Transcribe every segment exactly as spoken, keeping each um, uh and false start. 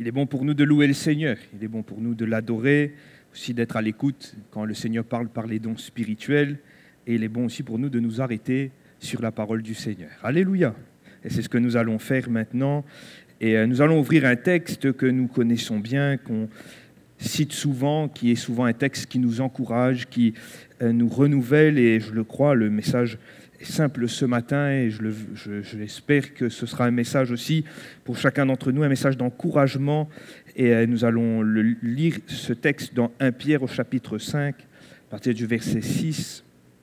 Il est bon pour nous de louer le Seigneur, il est bon pour nous de l'adorer, aussi d'être à l'écoute quand le Seigneur parle par les dons spirituels, et il est bon aussi pour nous de nous arrêter sur la parole du Seigneur. Alléluia! Et c'est ce que nous allons faire maintenant, et nous allons ouvrir un texte que nous connaissons bien, qu'on cite souvent, qui est souvent un texte qui nous encourage, qui nous renouvelle, et je le crois, le message est simple ce matin, et je, le, je, je l'espère que ce sera un message aussi pour chacun d'entre nous, un message d'encouragement, et nous allons le, lire ce texte dans premier Pierre au chapitre cinq, à partir du verset six.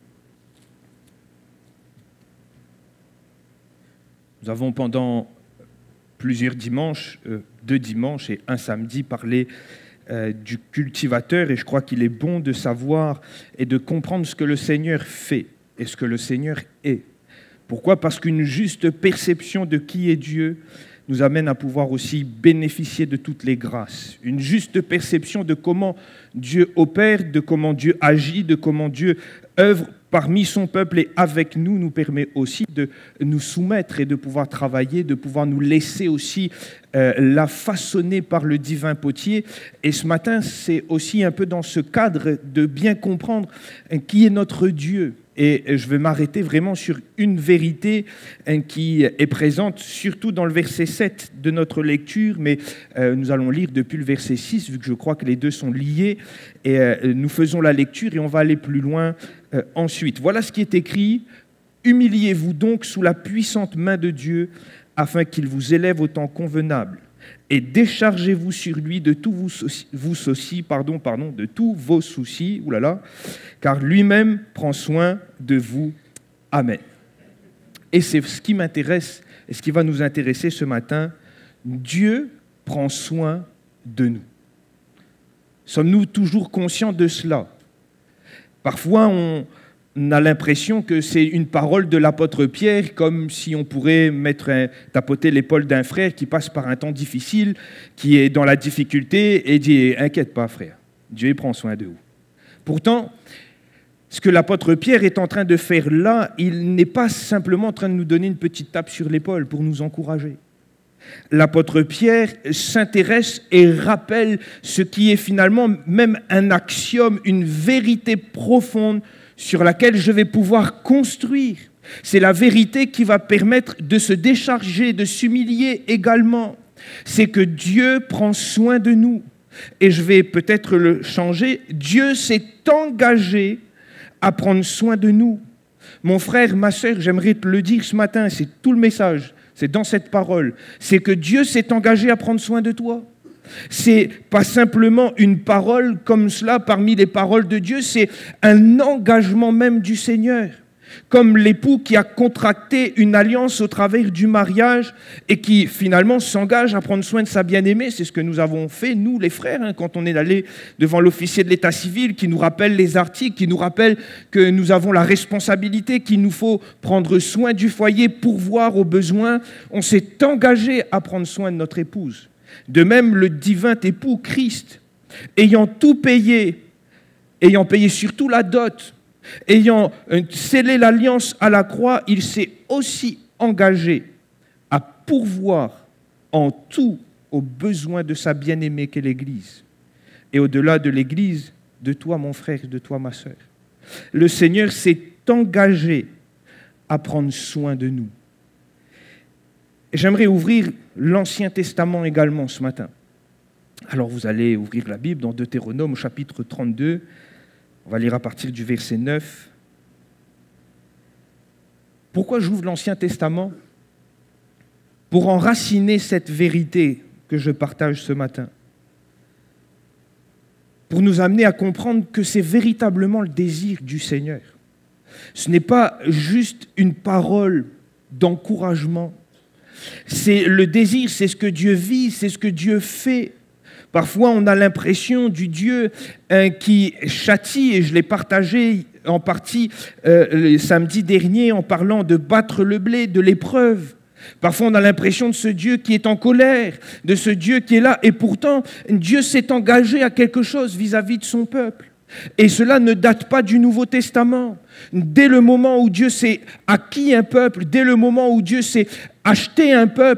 Nous avons pendant plusieurs dimanches, euh, deux dimanches et un samedi, parlé Euh, du cultivateur, et je crois qu'il est bon de savoir et de comprendre ce que le Seigneur fait et ce que le Seigneur est. Pourquoi ? Parce qu'une juste perception de qui est Dieu nous amène à pouvoir aussi bénéficier de toutes les grâces. Une juste perception de comment Dieu opère, de comment Dieu agit, de comment Dieu œuvre parmi son peuple et avec nous, nous permet aussi de nous soumettre et de pouvoir travailler, de pouvoir nous laisser aussi euh, la façonner par le divin potier. Et ce matin, c'est aussi un peu dans ce cadre de bien comprendre qui est notre Dieu. Et je vais m'arrêter vraiment sur une vérité qui est présente, surtout dans le verset sept de notre lecture, mais euh, nous allons lire depuis le verset six, vu que je crois que les deux sont liés, et euh, nous faisons la lecture et on va aller plus loin euh, ensuite. Voilà ce qui est écrit: « Humiliez-vous donc sous la puissante main de Dieu, afin qu'il vous élève au temps convenable. Et déchargez-vous sur lui de tous vos soucis, vous soucis, pardon, pardon, de tous vos soucis, oulala, car lui-même prend soin de vous. Amen. » Et c'est ce qui m'intéresse et ce qui va nous intéresser ce matin. Dieu prend soin de nous. Sommes-nous toujours conscients de cela ? Parfois, on On a l'impression que c'est une parole de l'apôtre Pierre, comme si on pourrait mettre un, tapoter l'épaule d'un frère qui passe par un temps difficile, qui est dans la difficulté, et dit « Inquiète pas, frère, Dieu prend soin de vous. » Pourtant, ce que l'apôtre Pierre est en train de faire là, il n'est pas simplement en train de nous donner une petite tape sur l'épaule pour nous encourager. L'apôtre Pierre s'intéresse et rappelle ce qui est finalement même un axiome, une vérité profonde sur laquelle je vais pouvoir construire. C'est la vérité qui va permettre de se décharger, de s'humilier également. C'est que Dieu prend soin de nous. Et je vais peut-être le changer. Dieu s'est engagé à prendre soin de nous. Mon frère, ma sœur, j'aimerais te le dire ce matin, c'est tout le message, c'est dans cette parole. C'est que Dieu s'est engagé à prendre soin de toi. C'est pas simplement une parole comme cela parmi les paroles de Dieu, c'est un engagement même du Seigneur. Comme l'époux qui a contracté une alliance au travers du mariage et qui finalement s'engage à prendre soin de sa bien-aimée. C'est ce que nous avons fait, nous les frères, hein, quand on est allé devant l'officier de l'état civil qui nous rappelle les articles, qui nous rappelle que nous avons la responsabilité, qu'il nous faut prendre soin du foyer, pourvoir aux besoins. On s'est engagé à prendre soin de notre épouse. De même, le divin époux, Christ, ayant tout payé, ayant payé surtout la dot, ayant scellé l'alliance à la croix, il s'est aussi engagé à pourvoir en tout aux besoins de sa bien-aimée qu'est l'Église. Et au-delà de l'Église, de toi, mon frère, de toi, ma sœur. Le Seigneur s'est engagé à prendre soin de nous. Et j'aimerais ouvrir l'Ancien Testament également ce matin. Alors vous allez ouvrir la Bible dans Deutéronome au chapitre trente-deux. On va lire à partir du verset neuf. Pourquoi j'ouvre l'Ancien Testament ? Pour enraciner cette vérité que je partage ce matin. Pour nous amener à comprendre que c'est véritablement le désir du Seigneur. Ce n'est pas juste une parole d'encouragement. C'est le désir, c'est ce que Dieu vit, c'est ce que Dieu fait. Parfois, on a l'impression du Dieu hein, qui châtie, et je l'ai partagé en partie euh, le samedi dernier en parlant de battre le blé, de l'épreuve. Parfois, on a l'impression de ce Dieu qui est en colère, de ce Dieu qui est là, et pourtant, Dieu s'est engagé à quelque chose vis-à-vis de son peuple. Et cela ne date pas du Nouveau Testament. Dès le moment où Dieu s'est acquis un peuple, dès le moment où Dieu s'est acheté un peuple,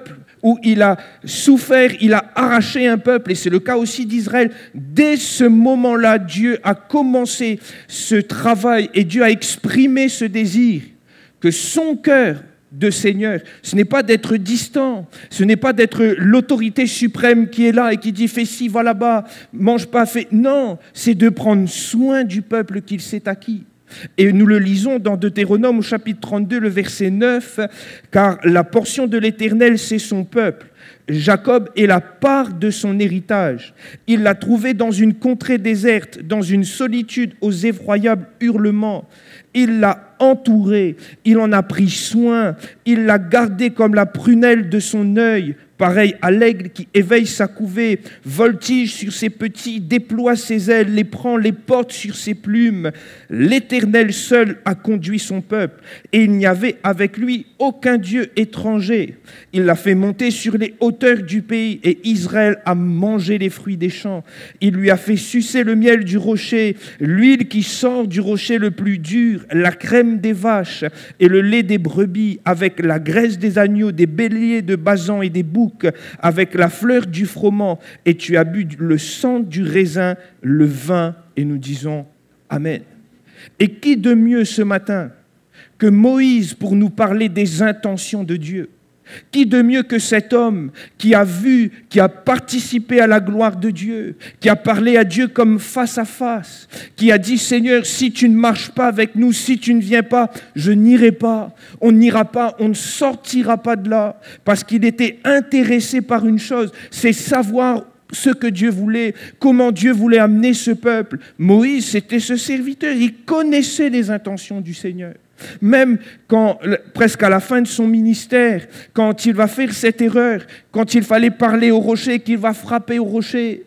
où il a souffert, il a arraché un peuple, et c'est le cas aussi d'Israël. Dès ce moment-là, Dieu a commencé ce travail et Dieu a exprimé ce désir que son cœur de Seigneur, ce n'est pas d'être distant, ce n'est pas d'être l'autorité suprême qui est là et qui dit « fais ci, va là-bas, mange pas, fais... » Non, c'est de prendre soin du peuple qu'il s'est acquis. Et nous le lisons dans Deutéronome au chapitre trente-deux, le verset neuf, « Car la portion de l'Éternel, c'est son peuple. Jacob est la part de son héritage. Il l'a trouvé dans une contrée déserte, dans une solitude aux effroyables hurlements. Il l'a entouré, il en a pris soin, il l'a gardé comme la prunelle de son œil, pareil à l'aigle qui éveille sa couvée, voltige sur ses petits, déploie ses ailes, les prend, les porte sur ses plumes. L'Éternel seul a conduit son peuple, et il n'y avait avec lui aucun Dieu étranger. Il l'a fait monter sur les hauteurs du pays, et Israël a mangé les fruits des champs. Il lui a fait sucer le miel du rocher, l'huile qui sort du rocher le plus dur, la crème des vaches et le lait des brebis, avec la graisse des agneaux, des béliers de Basan et des boucs, avec la fleur du froment, et tu as bu le sang du raisin, le vin, et nous disons Amen. Et qui de mieux ce matin que Moïse pour nous parler des intentions de Dieu? Qui de mieux que cet homme qui a vu, qui a participé à la gloire de Dieu, qui a parlé à Dieu comme face à face, qui a dit « Seigneur, si tu ne marches pas avec nous, si tu ne viens pas, je n'irai pas, on n'ira pas, on ne sortira pas de là. » Parce qu'il était intéressé par une chose, c'est savoir ce que Dieu voulait, comment Dieu voulait amener ce peuple. Moïse, c'était ce serviteur, il connaissait les intentions du Seigneur. Même quand, presque à la fin de son ministère, quand il va faire cette erreur, quand il fallait parler au rocher, qu'il va frapper au rocher,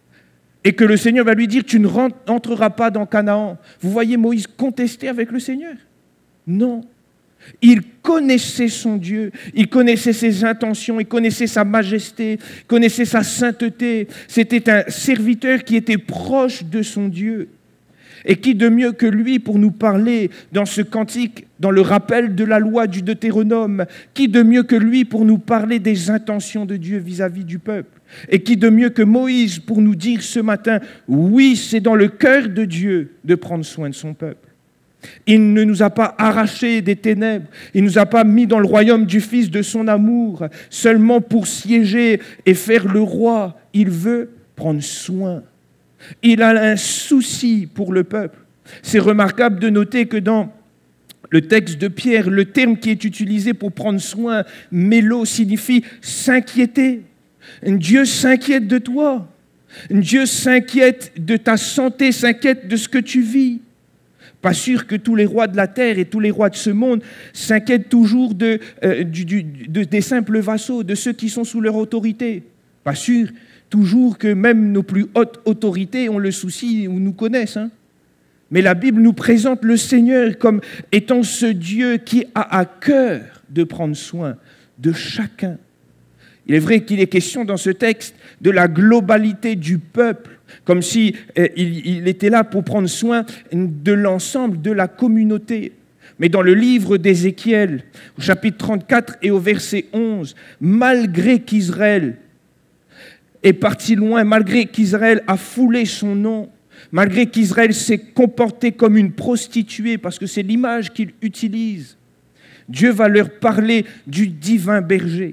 et que le Seigneur va lui dire « Tu ne rentreras pas dans Canaan ». Vous voyez Moïse contester avec le Seigneur? Non. Il connaissait son Dieu, il connaissait ses intentions, il connaissait sa majesté, il connaissait sa sainteté. C'était un serviteur qui était proche de son Dieu. Et qui de mieux que lui pour nous parler dans ce cantique, dans le rappel de la loi du Deutéronome, qui de mieux que lui pour nous parler des intentions de Dieu vis-à-vis du peuple? Et qui de mieux que Moïse pour nous dire ce matin, oui, c'est dans le cœur de Dieu de prendre soin de son peuple. Il ne nous a pas arrachés des ténèbres, il ne nous a pas mis dans le royaume du Fils de son amour, seulement pour siéger et faire le roi. Il veut prendre soin. Il a un souci pour le peuple. C'est remarquable de noter que dans le texte de Pierre, le terme qui est utilisé pour prendre soin, mélo, signifie s'inquiéter. Dieu s'inquiète de toi. Dieu s'inquiète de ta santé, s'inquiète de ce que tu vis. Pas sûr que tous les rois de la terre et tous les rois de ce monde s'inquiètent toujours de, euh, du, du, de, des simples vassaux, de ceux qui sont sous leur autorité. Pas sûr toujours que même nos plus hautes autorités ont le souci ou nous connaissent. Hein. Mais la Bible nous présente le Seigneur comme étant ce Dieu qui a à cœur de prendre soin de chacun. Il est vrai qu'il est question dans ce texte de la globalité du peuple, comme si eh, il, il était là pour prendre soin de l'ensemble de la communauté. Mais dans le livre d'Ézéchiel, au chapitre trente-quatre et au verset onze, malgré qu'Israël est parti loin, malgré qu'Israël a foulé son nom, malgré qu'Israël s'est comporté comme une prostituée, parce que c'est l'image qu'il utilise, Dieu va leur parler du divin berger,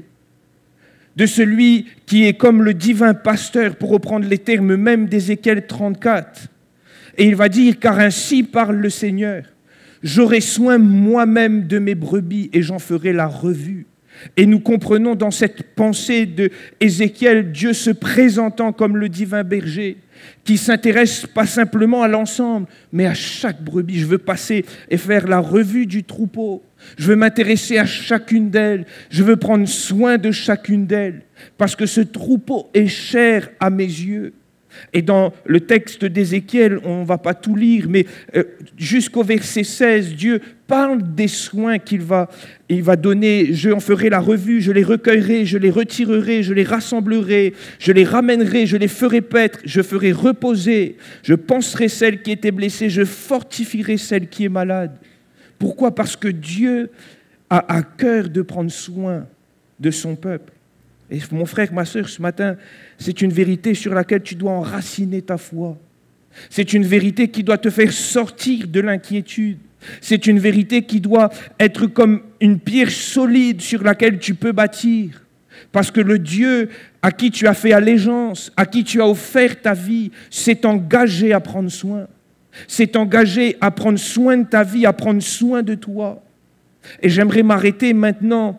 de celui qui est comme le divin pasteur, pour reprendre les termes même d'Ézéchiel trente-quatre. Et il va dire, car ainsi parle le Seigneur, j'aurai soin moi-même de mes brebis et j'en ferai la revue. Et nous comprenons dans cette pensée de Ézéchiel, Dieu se présentant comme le divin berger, qui s'intéresse pas simplement à l'ensemble, mais à chaque brebis. Je veux passer et faire la revue du troupeau. Je veux m'intéresser à chacune d'elles. Je veux prendre soin de chacune d'elles, parce que ce troupeau est cher à mes yeux. Et dans le texte d'Ézéchiel, on ne va pas tout lire, mais euh, jusqu'au verset seize, Dieu parle des soins qu'il va, il va donner. Je en ferai la revue, je les recueillerai, je les retirerai, je les rassemblerai, je les ramènerai, je les ferai paître, je ferai reposer, je panserai celle qui était blessée, je fortifierai celle qui est malade. Pourquoi ? Parce que Dieu a à cœur de prendre soin de son peuple. Et mon frère, ma sœur, ce matin, c'est une vérité sur laquelle tu dois enraciner ta foi. C'est une vérité qui doit te faire sortir de l'inquiétude. C'est une vérité qui doit être comme une pierre solide sur laquelle tu peux bâtir. Parce que le Dieu à qui tu as fait allégeance, à qui tu as offert ta vie, s'est engagé à prendre soin. S'est engagé à prendre soin de ta vie, à prendre soin de toi. Et j'aimerais m'arrêter maintenant,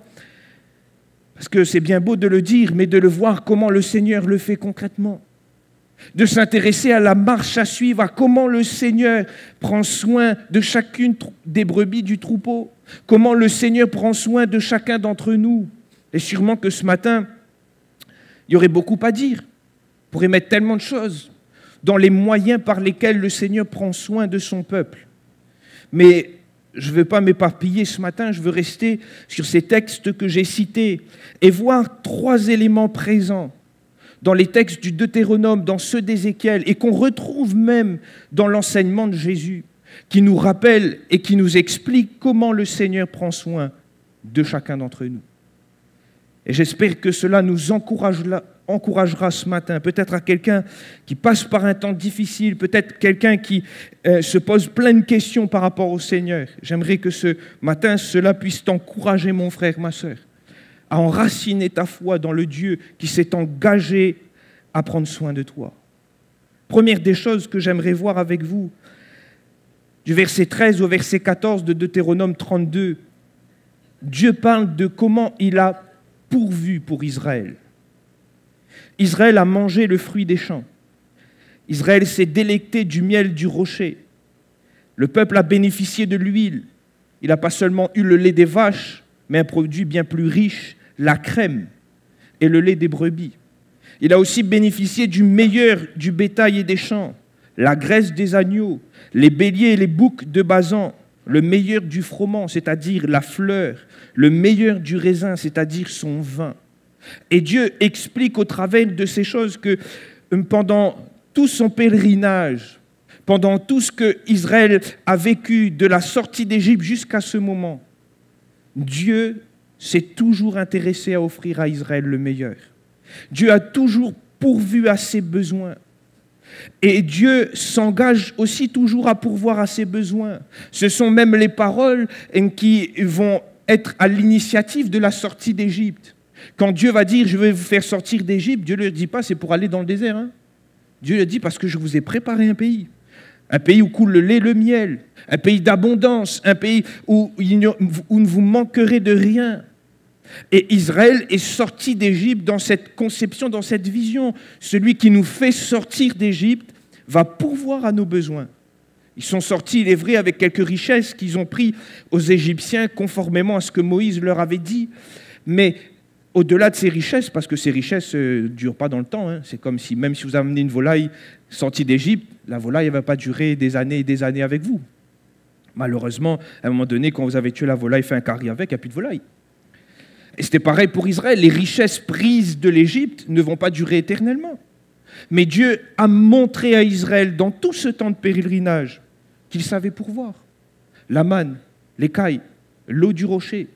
parce que c'est bien beau de le dire, mais de le voir comment le Seigneur le fait concrètement. De s'intéresser à la marche à suivre, à comment le Seigneur prend soin de chacune des brebis du troupeau, comment le Seigneur prend soin de chacun d'entre nous. Et sûrement que ce matin, il y aurait beaucoup à dire. On pourrait mettre tellement de choses dans les moyens par lesquels le Seigneur prend soin de son peuple. Mais je ne veux pas m'éparpiller ce matin, je veux rester sur ces textes que j'ai cités et voir trois éléments présents dans les textes du Deutéronome, dans ceux d'Ézéchiel, et qu'on retrouve même dans l'enseignement de Jésus, qui nous rappelle et qui nous explique comment le Seigneur prend soin de chacun d'entre nous. Et j'espère que cela nous encouragera, encouragera ce matin, peut-être à quelqu'un qui passe par un temps difficile, peut-être quelqu'un qui euh, se pose plein de questions par rapport au Seigneur. J'aimerais que ce matin, cela puisse t'encourager, mon frère, ma sœur, à enraciner ta foi dans le Dieu qui s'est engagé à prendre soin de toi. Première des choses que j'aimerais voir avec vous, du verset treize au verset quatorze de Deutéronome trente-deux, Dieu parle de comment il a pourvu pour Israël. Israël a mangé le fruit des champs. Israël s'est délecté du miel du rocher. Le peuple a bénéficié de l'huile. Il n'a pas seulement eu le lait des vaches, mais un produit bien plus riche, la crème et le lait des brebis. Il a aussi bénéficié du meilleur du bétail et des champs, la graisse des agneaux, les béliers et les boucs de Basan, le meilleur du froment, c'est-à-dire la fleur, le meilleur du raisin, c'est-à-dire son vin. Et Dieu explique au travers de ces choses que pendant tout son pèlerinage, pendant tout ce que Israël a vécu de la sortie d'Égypte jusqu'à ce moment, Dieu s'est toujours intéressé à offrir à Israël le meilleur. Dieu a toujours pourvu à ses besoins. Et Dieu s'engage aussi toujours à pourvoir à ses besoins. Ce sont même les paroles qui vont être à l'initiative de la sortie d'Égypte. Quand Dieu va dire « je vais vous faire sortir d'Égypte », Dieu ne lui dit pas « c'est pour aller dans le désert hein. ». Dieu lui dit « parce que je vous ai préparé un pays ». Un pays où coule le lait et le miel, un pays d'abondance, un pays où, où ne vous manquerez de rien. Et Israël est sorti d'Égypte dans cette conception, dans cette vision. Celui qui nous fait sortir d'Égypte va pourvoir à nos besoins. Ils sont sortis, il est vrai, avec quelques richesses qu'ils ont pris aux Égyptiens conformément à ce que Moïse leur avait dit. Mais au-delà de ces richesses, parce que ces richesses ne durent pas dans le temps, hein, c'est comme si, même si vous amenez une volaille sortie d'Égypte, la volaille ne va pas durer des années et des années avec vous. Malheureusement, à un moment donné, quand vous avez tué la volaille, fait un carré avec, il n'y a plus de volaille. Et c'était pareil pour Israël. Les richesses prises de l'Égypte ne vont pas durer éternellement. Mais Dieu a montré à Israël, dans tout ce temps de pèlerinage, qu'il savait pourvoir. La manne, l'écaille, l'eau du rocher.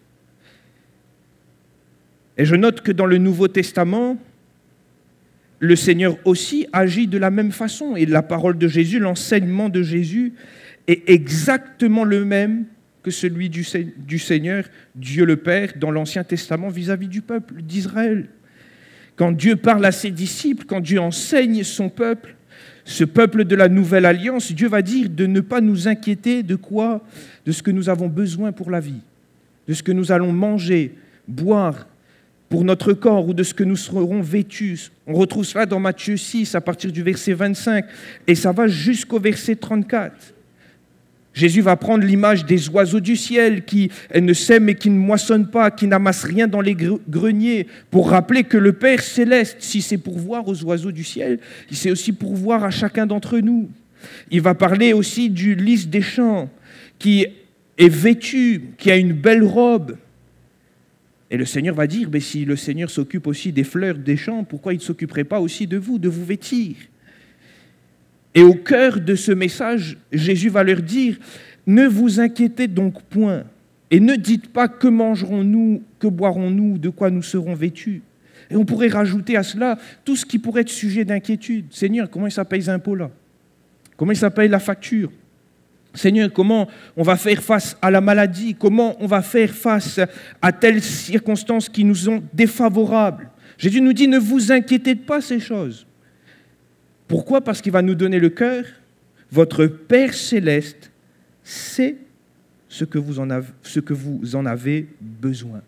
Et je note que dans le Nouveau Testament, le Seigneur aussi agit de la même façon. Et la parole de Jésus, l'enseignement de Jésus est exactement le même que celui du Seigneur, Dieu le Père, dans l'Ancien Testament vis-à-vis du peuple d'Israël. Quand Dieu parle à ses disciples, quand Dieu enseigne son peuple, ce peuple de la Nouvelle Alliance, Dieu va dire de ne pas nous inquiéter de quoi? De ce que nous avons besoin pour la vie, de ce que nous allons manger, boire pour notre corps ou de ce que nous serons vêtus. On retrouve cela dans Matthieu six à partir du verset vingt-cinq et ça va jusqu'au verset trente-quatre. Jésus va prendre l'image des oiseaux du ciel qui ne sèment et qui ne moissonnent pas, qui n'amassent rien dans les greniers, pour rappeler que le Père céleste, si c'est pourvoir aux oiseaux du ciel, il sait aussi pourvoir à chacun d'entre nous. Il va parler aussi du lys des champs, qui est vêtu, qui a une belle robe. Et le Seigneur va dire, mais si le Seigneur s'occupe aussi des fleurs des champs, pourquoi il ne s'occuperait pas aussi de vous, de vous vêtir ? Et au cœur de ce message, Jésus va leur dire, ne vous inquiétez donc point, et ne dites pas que mangerons-nous, que boirons-nous, de quoi nous serons vêtus. Et on pourrait rajouter à cela tout ce qui pourrait être sujet d'inquiétude. Seigneur, comment ça paye les impôts là? Comment ça paye la facture? Seigneur, comment on va faire face à la maladie? Comment on va faire face à telles circonstances qui nous sont défavorables? Jésus nous dit, ne vous inquiétez pas ces choses. Pourquoi? Parce qu'il va nous donner le cœur. Votre Père céleste sait ce que vous en avez, ce que vous en avez besoin.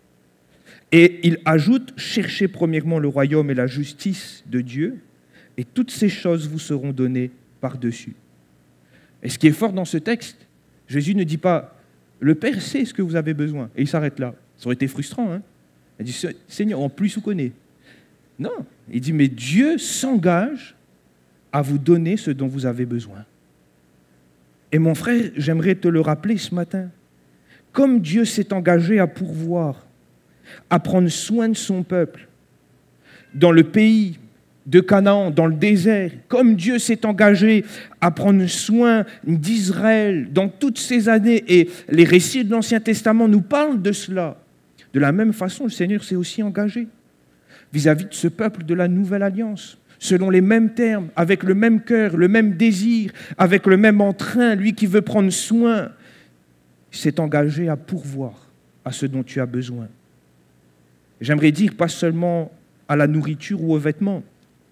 Et il ajoute, cherchez premièrement le royaume et la justice de Dieu, et toutes ces choses vous seront données par-dessus. Et ce qui est fort dans ce texte, Jésus ne dit pas, le Père sait ce que vous avez besoin, et il s'arrête là. Ça aurait été frustrant, hein? Il dit, Seigneur, en plus vous connaît. Non, il dit, mais Dieu s'engage à vous donner ce dont vous avez besoin. Et mon frère, j'aimerais te le rappeler ce matin, comme Dieu s'est engagé à pourvoir, à prendre soin de son peuple, dans le pays de Canaan, dans le désert, comme Dieu s'est engagé à prendre soin d'Israël dans toutes ces années, et les récits de l'Ancien Testament nous parlent de cela. De la même façon, le Seigneur s'est aussi engagé vis-à-vis de ce peuple de la Nouvelle Alliance, selon les mêmes termes, avec le même cœur, le même désir, avec le même entrain, lui qui veut prendre soin, s'est engagé à pourvoir à ce dont tu as besoin. J'aimerais dire pas seulement à la nourriture ou aux vêtements,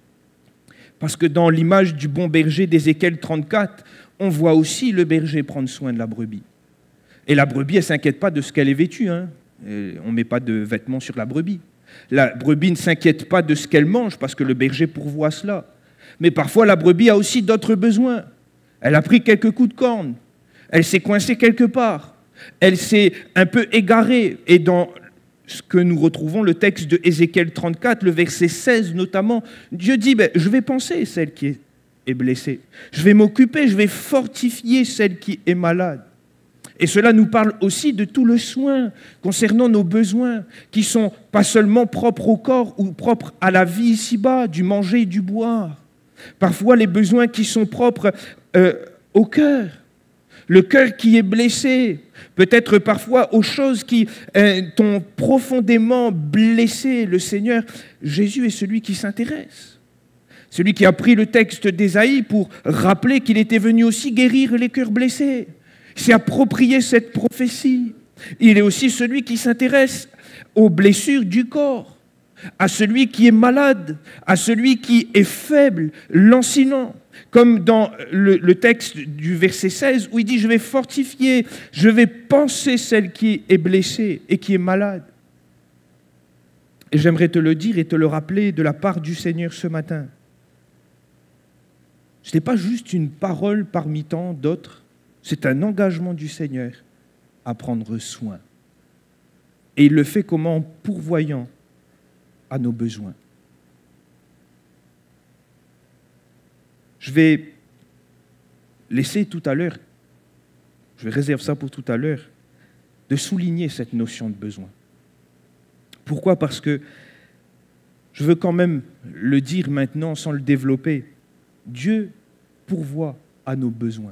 parce que dans l'image du bon berger d'Ézéchiel trente-quatre, on voit aussi le berger prendre soin de la brebis. Et la brebis, elle ne s'inquiète pas de ce qu'elle est vêtue, hein. On ne met pas de vêtements sur la brebis. La brebis ne s'inquiète pas de ce qu'elle mange, parce que le berger pourvoit cela. Mais parfois, la brebis a aussi d'autres besoins. Elle a pris quelques coups de corne. Elle s'est coincée quelque part. Elle s'est un peu égarée. Et dans ce que nous retrouvons, le texte de Ézéchiel trente-quatre, le verset seize notamment, Dieu dit, ben, je vais penser celle qui est blessée. Je vais m'occuper, je vais fortifier celle qui est malade. Et cela nous parle aussi de tout le soin concernant nos besoins, qui sont pas seulement propres au corps ou propres à la vie ici-bas, du manger et du boire. Parfois, les besoins qui sont propres euh, au cœur. Le cœur qui est blessé, peut-être parfois aux choses qui euh, t'ont profondément blessé. Le Seigneur, Jésus est celui qui s'intéresse. Celui qui a pris le texte d'Ésaïe pour rappeler qu'il était venu aussi guérir les cœurs blessés. Il s'est approprié cette prophétie. Il est aussi celui qui s'intéresse aux blessures du corps, à celui qui est malade, à celui qui est faible, lancinant. Comme dans le, le texte du verset seize, où il dit « Je vais fortifier, je vais panser celle qui est blessée et qui est malade. » Et j'aimerais te le dire et te le rappeler de la part du Seigneur ce matin. Ce n'est pas juste une parole parmi tant d'autres, c'est un engagement du Seigneur à prendre soin. Et il le fait comment? En pourvoyant à nos besoins. Je vais laisser tout à l'heure, je vais réserver ça pour tout à l'heure, de souligner cette notion de besoin. Pourquoi? Parce que je veux quand même le dire maintenant sans le développer. Dieu pourvoit à nos besoins.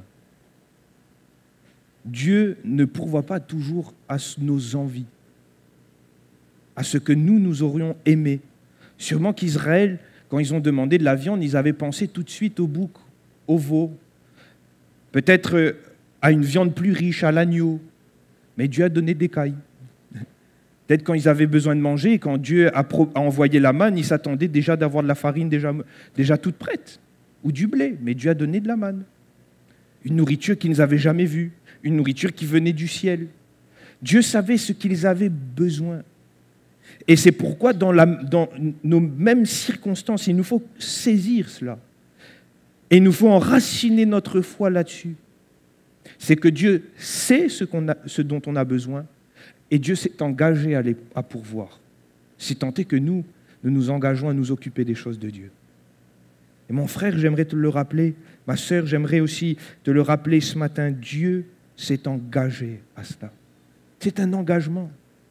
Dieu ne pourvoit pas toujours à nos envies, à ce que nous, nous aurions aimé. Sûrement qu'Israël, quand ils ont demandé de la viande, ils avaient pensé tout de suite au bouc, au veau, peut-être à une viande plus riche, à l'agneau. Mais Dieu a donné des cailles. Peut-être quand ils avaient besoin de manger, quand Dieu a, pro- a envoyé la manne, ils s'attendaient déjà d'avoir de la farine déjà, déjà toute prête, ou du blé. Mais Dieu a donné de la manne. Une nourriture qu'ils n'avaient jamais vue. Une nourriture qui venait du ciel. Dieu savait ce qu'ils avaient besoin. Et c'est pourquoi dans, la, dans nos mêmes circonstances, il nous faut saisir cela. Et il nous faut enraciner notre foi là-dessus. C'est que Dieu sait ce, qu'on a, ce dont on a besoin et Dieu s'est engagé à, les, à pourvoir. C'est tant est que nous, nous nous engageons à nous occuper des choses de Dieu. Et mon frère, j'aimerais te le rappeler, ma sœur, j'aimerais aussi te le rappeler ce matin, Dieu s'est engagé à cela. C'est un engagement.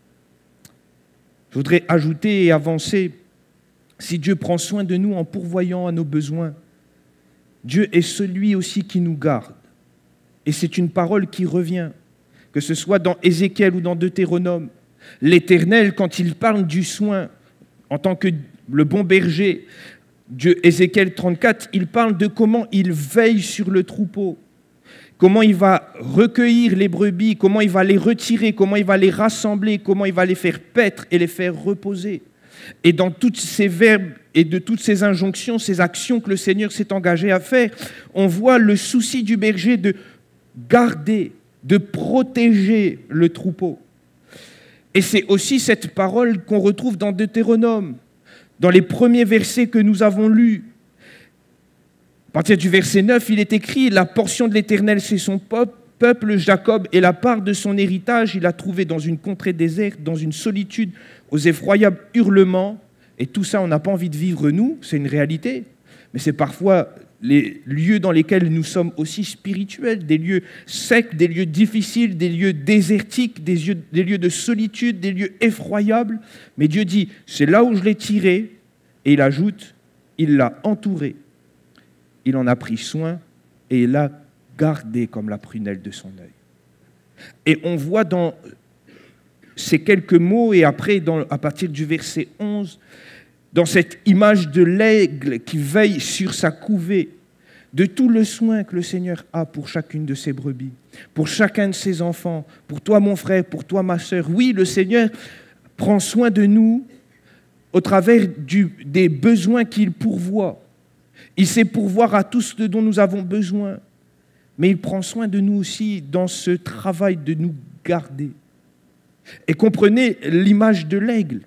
Je voudrais ajouter et avancer, si Dieu prend soin de nous en pourvoyant à nos besoins, Dieu est celui aussi qui nous garde. Et c'est une parole qui revient, que ce soit dans Ézéchiel ou dans Deutéronome. L'Éternel, quand il parle du soin, En tant que le bon berger, Dieu, Ézéchiel trente-quatre, il parle de comment il veille sur le troupeau, comment il va recueillir les brebis, comment il va les retirer, comment il va les rassembler, comment il va les faire paître et les faire reposer. Et dans tous ces verbes et de toutes ces injonctions, ces actions que le Seigneur s'est engagé à faire, on voit le souci du berger de garder, de protéger le troupeau. Et c'est aussi cette parole qu'on retrouve dans Deutéronome, dans les premiers versets que nous avons lus. À partir du verset neuf, il est écrit « La portion de l'Éternel, c'est son peuple, Jacob, et la part de son héritage, il l'a trouvé dans une contrée déserte, dans une solitude, aux effroyables hurlements. » Et tout ça, on n'a pas envie de vivre nous, c'est une réalité. Mais c'est parfois les lieux dans lesquels nous sommes aussi spirituels, des lieux secs, des lieux difficiles, des lieux désertiques, des lieux, des lieux de solitude, des lieux effroyables. Mais Dieu dit, c'est là où je l'ai tiré, et il ajoute, il l'a entouré. Il en a pris soin et il l'a gardé comme la prunelle de son œil. Et on voit dans ces quelques mots, et après, dans, à partir du verset onze, dans cette image de l'aigle qui veille sur sa couvée, de tout le soin que le Seigneur a pour chacune de ses brebis, pour chacun de ses enfants, pour toi mon frère, pour toi ma sœur. Oui, le Seigneur prend soin de nous au travers du, des besoins qu'il pourvoit. Il sait pourvoir à tout ce dont nous avons besoin, mais il prend soin de nous aussi dans ce travail de nous garder. Et comprenez l'image de l'aigle.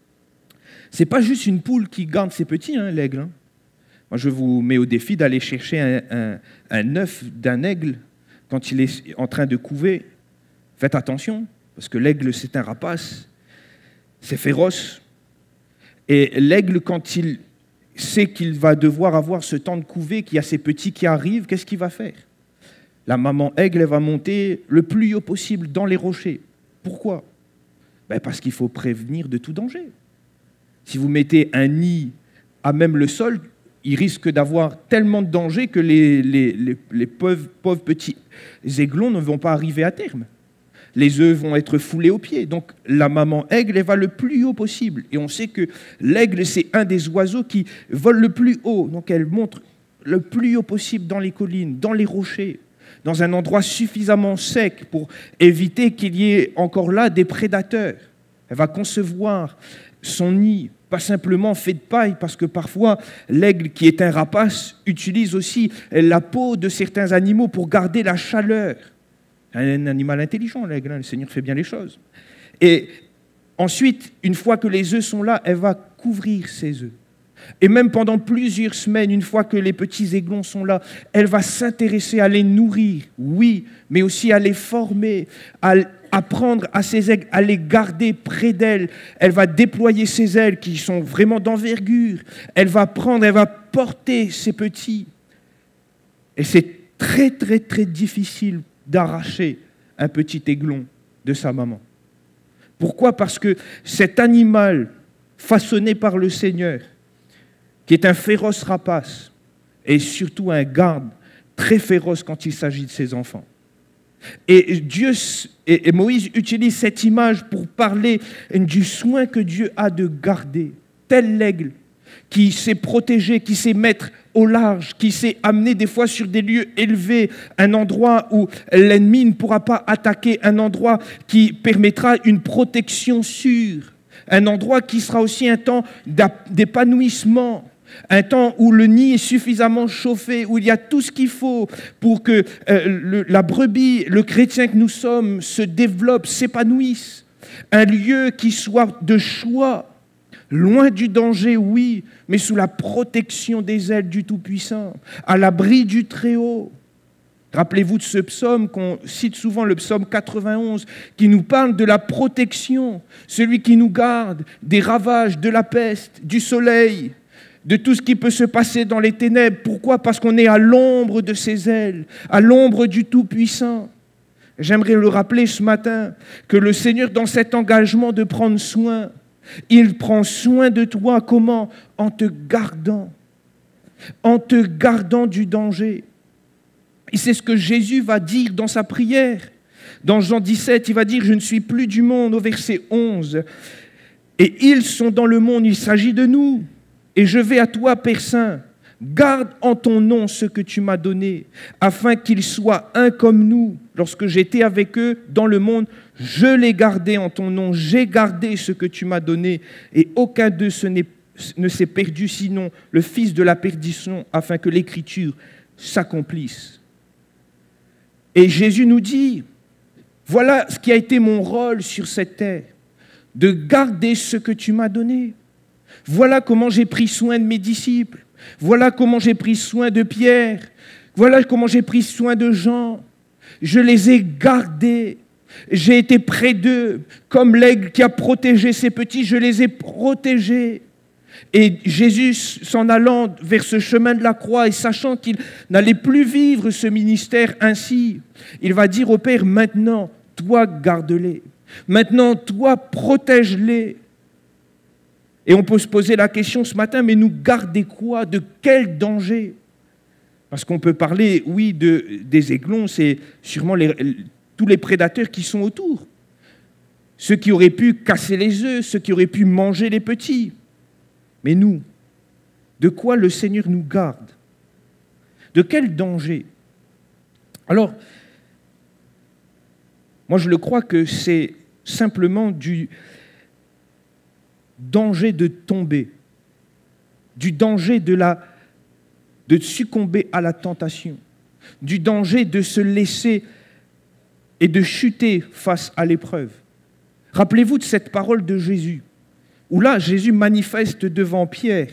Ce n'est pas juste une poule qui garde ses petits, hein, l'aigle. Hein. Moi, je vous mets au défi d'aller chercher un, un, un œuf d'un aigle quand il est en train de couver. Faites attention, parce que l'aigle, c'est un rapace, c'est féroce. Et l'aigle, quand il sait qu'il va devoir avoir ce temps de couver, qu'il y a ses petits qui arrivent, qu'est-ce qu'il va faire? La maman aigle, elle va monter le plus haut possible dans les rochers. Pourquoi? Ben parce qu'il faut prévenir de tout danger. Si vous mettez un nid à même le sol, il risque d'avoir tellement de danger que les, les, les, les pauvres, pauvres petits aiglons ne vont pas arriver à terme. Les œufs vont être foulés aux pieds. Donc la maman aigle, elle va le plus haut possible. Et on sait que l'aigle, c'est un des oiseaux qui vole le plus haut. Donc elle monte le plus haut possible dans les collines, dans les rochers, dans un endroit suffisamment sec pour éviter qu'il y ait encore là des prédateurs. Elle va concevoir son nid, pas simplement fait de paille, parce que parfois l'aigle, qui est un rapace, utilise aussi la peau de certains animaux pour garder la chaleur. Un animal intelligent, l'aigle, hein, le Seigneur fait bien les choses. Et ensuite, une fois que les œufs sont là, elle va couvrir ses œufs. Et même pendant plusieurs semaines, une fois que les petits aiglons sont là, elle va s'intéresser à les nourrir, oui, mais aussi à les former, à apprendre à ses aigles, à les garder près d'elle. Elle va déployer ses ailes qui sont vraiment d'envergure. Elle va prendre, elle va porter ses petits. Et c'est très, très, très difficile d'arracher un petit aiglon de sa maman. Pourquoi? Parce que cet animal façonné par le Seigneur, qui est un féroce rapace, et surtout un garde très féroce quand il s'agit de ses enfants. Et Dieu et Moïse utilisent cette image pour parler du soin que Dieu a de garder, tel l'aigle qui sait protéger, qui sait mettre au large, qui sait amener des fois sur des lieux élevés, un endroit où l'ennemi ne pourra pas attaquer, un endroit qui permettra une protection sûre, un endroit qui sera aussi un temps d'épanouissement, un temps où le nid est suffisamment chauffé, où il y a tout ce qu'il faut pour que euh, le, la brebis, le chrétien que nous sommes, se développe, s'épanouisse. Un lieu qui soit de choix, loin du danger, oui, mais sous la protection des ailes du Tout-Puissant, à l'abri du Très-Haut. Rappelez-vous de ce psaume qu'on cite souvent, le psaume quatre-vingt-onze, qui nous parle de la protection, celui qui nous garde des ravages, de la peste, du soleil, de tout ce qui peut se passer dans les ténèbres. Pourquoi? Parce qu'on est à l'ombre de ses ailes, à l'ombre du Tout-Puissant. J'aimerais le rappeler ce matin, que le Seigneur, dans cet engagement de prendre soin, il prend soin de toi. Comment? En te gardant, en te gardant du danger. Et c'est ce que Jésus va dire dans sa prière. Dans Jean dix-sept, il va dire « Je ne suis plus du monde » au verset onze. Et ils sont dans le monde, il s'agit de nous. Et je vais à toi, Père Saint, garde en ton nom ce que tu m'as donné, afin qu'ils soient un comme nous. Lorsque j'étais avec eux dans le monde, je les gardais en ton nom, j'ai gardé ce que tu m'as donné, et aucun d'eux ce n'est, ne s'est perdu, sinon le fils de la perdition, afin que l'Écriture s'accomplisse. Et Jésus nous dit, voilà ce qui a été mon rôle sur cette terre, de garder ce que tu m'as donné. Voilà comment j'ai pris soin de mes disciples. Voilà comment j'ai pris soin de Pierre. Voilà comment j'ai pris soin de Jean. Je les ai gardés. J'ai été près d'eux. Comme l'aigle qui a protégé ses petits, je les ai protégés. Et Jésus, s'en allant vers ce chemin de la croix et sachant qu'il n'allait plus vivre ce ministère ainsi, il va dire au Père, maintenant, toi, garde-les. Maintenant, toi, protège-les. Et on peut se poser la question ce matin, mais nous garder quoi? De quel danger? Parce qu'on peut parler, oui, de, des aiglons, c'est sûrement les, tous les prédateurs qui sont autour. Ceux qui auraient pu casser les œufs, ceux qui auraient pu manger les petits. Mais nous, de quoi le Seigneur nous garde? De quel danger? Alors, moi je le crois que c'est simplement du danger de tomber, du danger de, la, de succomber à la tentation, du danger de se laisser et de chuter face à l'épreuve. Rappelez-vous de cette parole de Jésus, où là, Jésus manifeste devant Pierre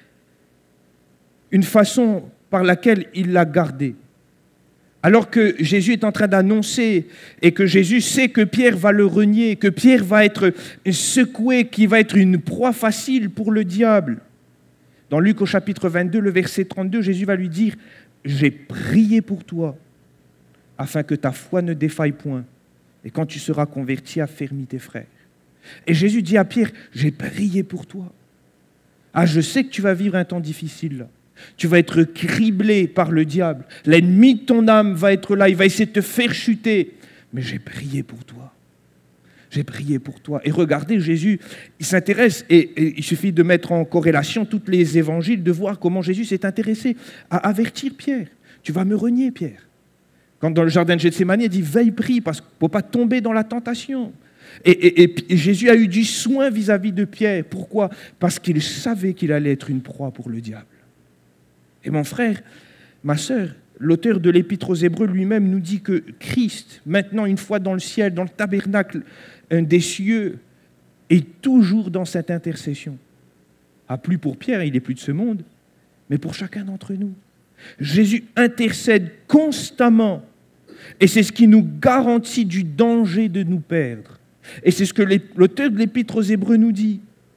une façon par laquelle il l'a gardé. Alors que Jésus est en train d'annoncer et que Jésus sait que Pierre va le renier, que Pierre va être secoué, qu'il va être une proie facile pour le diable. Dans Luc au chapitre vingt-deux, le verset trente-deux, Jésus va lui dire « J'ai prié pour toi, afin que ta foi ne défaille point, et quand tu seras converti, affermis tes frères. » Et Jésus dit à Pierre « J'ai prié pour toi. Ah, je sais que tu vas vivre un temps difficile là. Tu vas être criblé par le diable. L'ennemi de ton âme va être là. Il va essayer de te faire chuter. Mais j'ai prié pour toi. J'ai prié pour toi. » Et regardez, Jésus, il s'intéresse, et, et il suffit de mettre en corrélation tous les évangiles, de voir comment Jésus s'est intéressé à avertir Pierre. Tu vas me renier, Pierre. Quand dans le jardin de Gethsémani, il dit « Veille, prie, parce qu'il ne faut pas tomber dans la tentation. » Et, et, et Jésus a eu du soin vis-à-vis de Pierre. Pourquoi? Parce qu'il savait qu'il allait être une proie pour le diable. Et mon frère, ma sœur, l'auteur de l'Épître aux Hébreux lui-même nous dit que Christ, maintenant une fois dans le ciel, dans le tabernacle des cieux, est toujours dans cette intercession. Ah, plus pour Pierre, il n'est plus de ce monde, mais pour chacun d'entre nous. Jésus intercède constamment, et c'est ce qui nous garantit du danger de nous perdre. Et c'est ce que l'auteur de l'Épître aux Hébreux nous dit.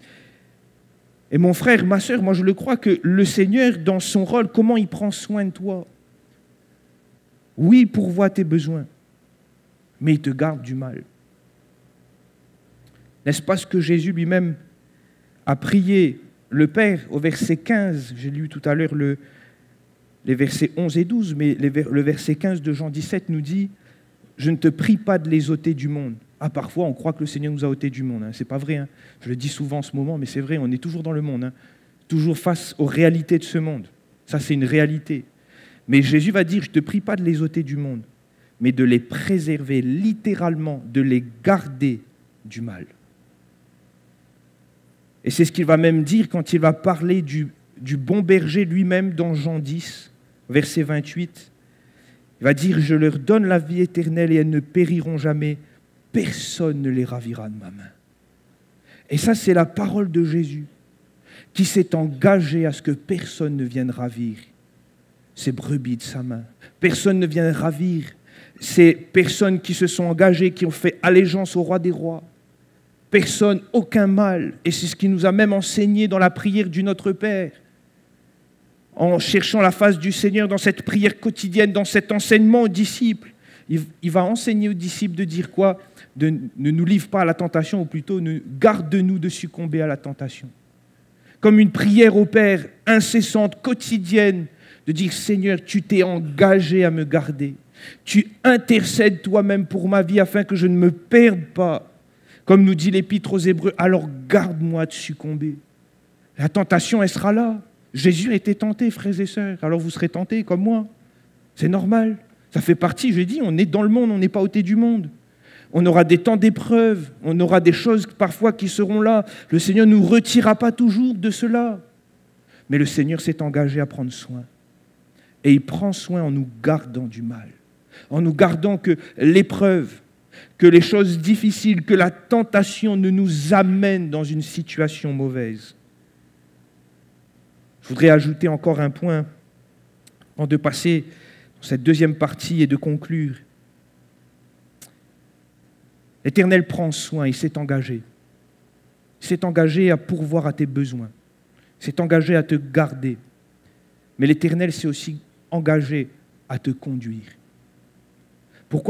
Et mon frère, ma sœur, moi je le crois que le Seigneur, dans son rôle, comment il prend soin de toi? Oui, il pourvoit tes besoins, mais il te garde du mal. N'est-ce pas ce que Jésus lui-même a prié le Père au verset quinze? J'ai lu tout à l'heure le, les versets onze et douze, mais les, le verset quinze de Jean dix-sept nous dit « Je ne te prie pas de les ôter du monde. » Ah, parfois, on croit que le Seigneur nous a ôtés du monde. Hein. Ce n'est pas vrai. Hein. Je le dis souvent en ce moment, mais c'est vrai, on est toujours dans le monde. Hein. Toujours face aux réalités de ce monde. Ça, c'est une réalité. Mais Jésus va dire, je ne te prie pas de les ôter du monde, mais de les préserver, littéralement, de les garder du mal. Et c'est ce qu'il va même dire quand il va parler du, du bon berger lui-même dans Jean dix, verset vingt-huit. Il va dire, je leur donne la vie éternelle et elles ne périront jamais. Personne ne les ravira de ma main. Et ça, c'est la parole de Jésus qui s'est engagé à ce que personne ne vienne ravir ces brebis de sa main. Personne ne vient ravir ces personnes qui se sont engagées, qui ont fait allégeance au roi des rois. Personne, aucun mal. Et c'est ce qui nous a même enseigné dans la prière du Notre Père. En cherchant la face du Seigneur dans cette prière quotidienne, dans cet enseignement aux disciples. Il, il va enseigner aux disciples de dire quoi? De, ne nous livre pas à la tentation, ou plutôt ne, garde-nous de succomber à la tentation. Comme une prière au Père incessante, quotidienne, de dire Seigneur, tu t'es engagé à me garder. Tu intercèdes toi-même pour ma vie afin que je ne me perde pas. Comme nous dit l'Épître aux Hébreux, alors garde-moi de succomber. La tentation, elle sera là. Jésus a été tenté, frères et sœurs, alors vous serez tentés comme moi. C'est normal. Ça fait partie, je dis, on est dans le monde, on n'est pas ôté du monde. On aura des temps d'épreuve, on aura des choses parfois qui seront là. Le Seigneur ne nous retirera pas toujours de cela. Mais le Seigneur s'est engagé à prendre soin. Et il prend soin en nous gardant du mal. En nous gardant que l'épreuve, que les choses difficiles, que la tentation ne nous amène dans une situation mauvaise. Je voudrais ajouter encore un point avant de passer dans cette deuxième partie et de conclure. L'Éternel prend soin, il s'est engagé. Il s'est engagé à pourvoir à tes besoins. Il s'est engagé à te garder. Mais l'Éternel s'est aussi engagé à te conduire. Pourquoi ?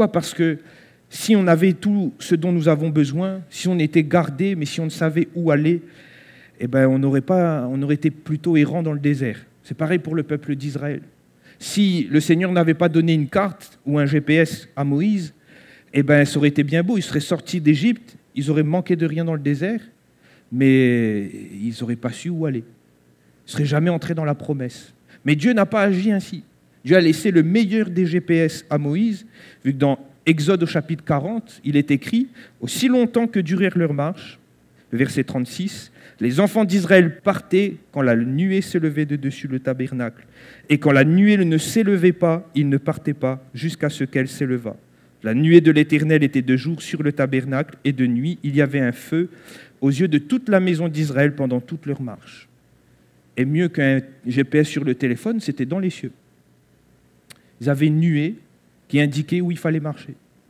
Parce que si on avait tout ce dont nous avons besoin, si on était gardé, mais si on ne savait où aller, eh ben on n'aurait pas, on aurait été plutôt errant dans le désert. C'est pareil pour le peuple d'Israël. Si le Seigneur n'avait pas donné une carte ou un G P S à Moïse, eh ben ça aurait été bien beau. Ils seraient sortis d'Égypte, ils auraient manqué de rien dans le désert, mais ils n'auraient pas su où aller. Ils ne seraient jamais entrés dans la promesse. Mais Dieu n'a pas agi ainsi. Dieu a laissé le meilleur des G P S à Moïse, vu que dans Exode au chapitre quarante, il est écrit « Aussi longtemps que durèrent leur marche », le verset trente-six, « les enfants d'Israël partaient quand la nuée s'élevait de dessus le tabernacle. Et quand la nuée ne s'élevait pas, ils ne partaient pas jusqu'à ce qu'elle s'élevât. La nuée de l'Éternel était de jour sur le tabernacle, et de nuit, il y avait un feu aux yeux de toute la maison d'Israël pendant toute leur marche. » Et mieux qu'un G P S sur le téléphone, c'était dans les cieux. Ils avaient une nuée qui indiquait où il fallait marcher.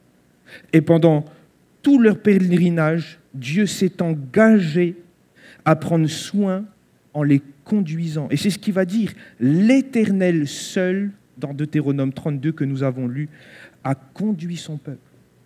Et pendant tout leur pèlerinage, Dieu s'est engagé à prendre soin en les conduisant. Et c'est ce qu'il va dire. L'Éternel seul, dans Deutéronome trente-deux que nous avons lu, a conduit son peuple.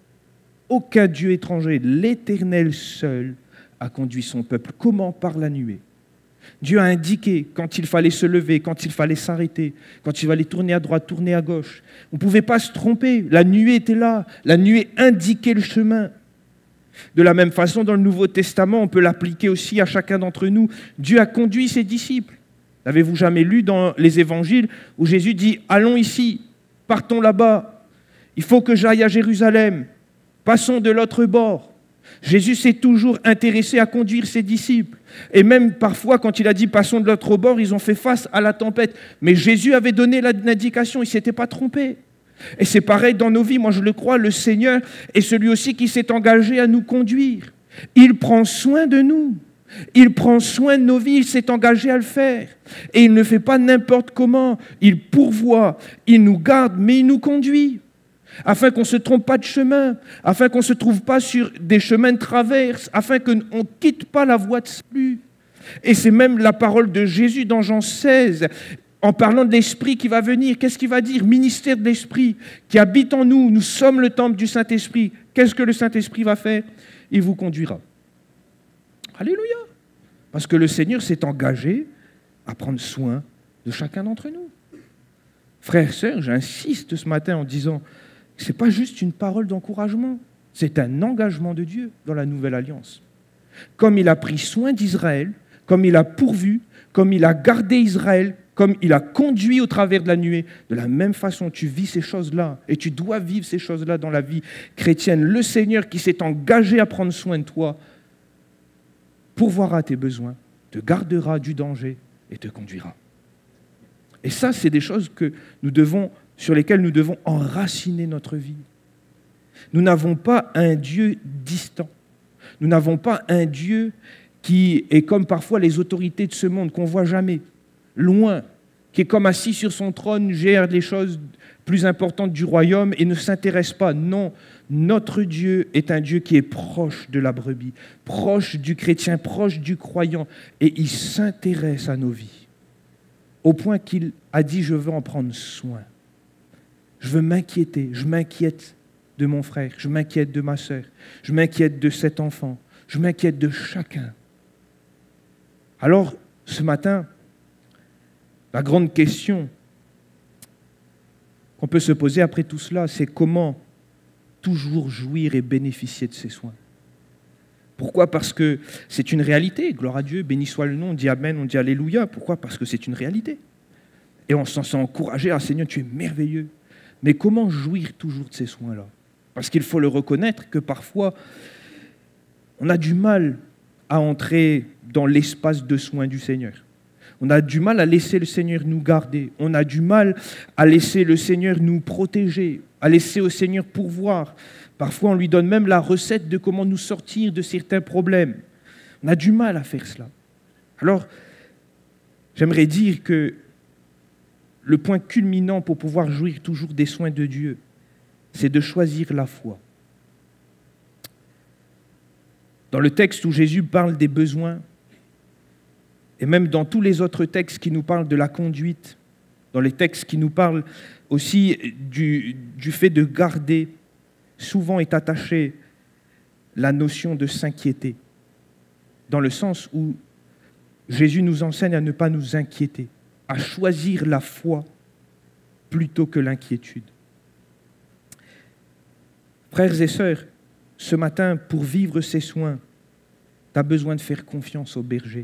Aucun Dieu étranger, l'Éternel seul a conduit son peuple. Comment ? Par la nuée. Dieu a indiqué quand il fallait se lever, quand il fallait s'arrêter, quand il fallait tourner à droite, tourner à gauche. On ne pouvait pas se tromper. La nuée était là. La nuée indiquait le chemin. De la même façon, dans le Nouveau Testament, on peut l'appliquer aussi à chacun d'entre nous. Dieu a conduit ses disciples. N'avez-vous jamais lu dans les évangiles où Jésus dit « Allons ici, partons là-bas. Il faut que j'aille à Jérusalem. Passons de l'autre bord. » Jésus s'est toujours intéressé à conduire ses disciples. Et même parfois, quand il a dit « passons de l'autre bord », ils ont fait face à la tempête. Mais Jésus avait donné l'indication, il ne s'était pas trompé. Et c'est pareil dans nos vies, moi je le crois, le Seigneur est celui aussi qui s'est engagé à nous conduire. Il prend soin de nous. Il prend soin de nos vies, il s'est engagé à le faire. Et il ne fait pas n'importe comment. Il pourvoit, il nous garde, mais il nous conduit. Afin qu'on ne se trompe pas de chemin, afin qu'on ne se trouve pas sur des chemins de traverse, afin qu'on ne quitte pas la voie de salut. Et c'est même la parole de Jésus dans Jean seize, en parlant de l'Esprit qui va venir. Qu'est-ce qu'il va dire ? Ministère de l'Esprit qui habite en nous. Nous sommes le temple du Saint-Esprit. Qu'est-ce que le Saint-Esprit va faire ? Il vous conduira. Alléluia ! Parce que le Seigneur s'est engagé à prendre soin de chacun d'entre nous. Frères, sœurs, j'insiste ce matin en disant... Ce n'est pas juste une parole d'encouragement, c'est un engagement de Dieu dans la nouvelle alliance. Comme il a pris soin d'Israël, comme il a pourvu, comme il a gardé Israël, comme il a conduit au travers de la nuée, de la même façon, tu vis ces choses-là, et tu dois vivre ces choses-là dans la vie chrétienne. Le Seigneur qui s'est engagé à prendre soin de toi, pourvoira tes besoins, te gardera du danger et te conduira. Et ça, c'est des choses que nous devons sur lesquels nous devons enraciner notre vie. Nous n'avons pas un Dieu distant. Nous n'avons pas un Dieu qui est comme parfois les autorités de ce monde, qu'on ne voit jamais, loin, qui est comme assis sur son trône, gère les choses plus importantes du royaume et ne s'intéresse pas. Non, notre Dieu est un Dieu qui est proche de la brebis, proche du chrétien, proche du croyant, et il s'intéresse à nos vies, au point qu'il a dit « je veux en prendre soin ». Je veux m'inquiéter, je m'inquiète de mon frère, je m'inquiète de ma sœur, je m'inquiète de cet enfant, je m'inquiète de chacun. Alors, ce matin, la grande question qu'on peut se poser après tout cela, c'est comment toujours jouir et bénéficier de ses soins. Pourquoi? Parce que c'est une réalité. Gloire à Dieu, béni soit le nom, on dit Amen, on dit Alléluia. Pourquoi? Parce que c'est une réalité. Et on s'en sent encouragé. Ah Seigneur, tu es merveilleux. Mais comment jouir toujours de ces soins-là? Parce qu'il faut le reconnaître que parfois, on a du mal à entrer dans l'espace de soins du Seigneur. On a du mal à laisser le Seigneur nous garder. On a du mal à laisser le Seigneur nous protéger, à laisser au Seigneur pourvoir. Parfois, on lui donne même la recette de comment nous sortir de certains problèmes. On a du mal à faire cela. Alors, j'aimerais dire que le point culminant pour pouvoir jouir toujours des soins de Dieu, c'est de choisir la foi. Dans le texte où Jésus parle des besoins, et même dans tous les autres textes qui nous parlent de la conduite, dans les textes qui nous parlent aussi du, du fait de garder, souvent est attachée la notion de s'inquiéter, dans le sens où Jésus nous enseigne à ne pas nous inquiéter, à choisir la foi plutôt que l'inquiétude. Frères et sœurs, ce matin, pour vivre ces soins, tu as besoin de faire confiance au berger.